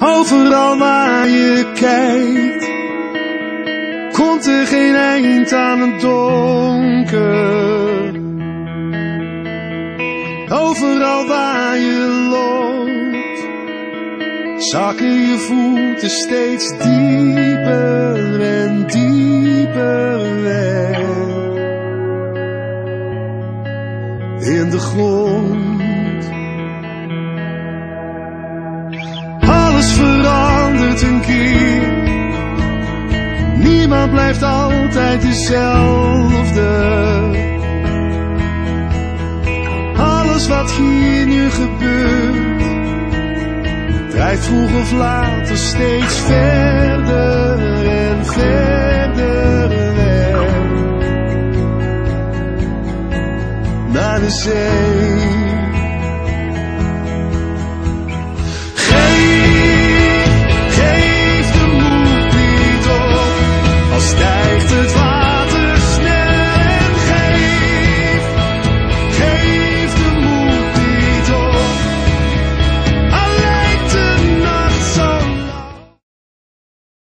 Overal waar je kijkt, komt er geen eind aan het donker. Overal waar je loopt, zakken je voeten steeds dieper en dieper weg in de grond. Alles verandert een keer, niemand blijft altijd dezelfde. Alles wat hier nu gebeurt, drijft vroeg of later steeds verder en verder weg naar de zee.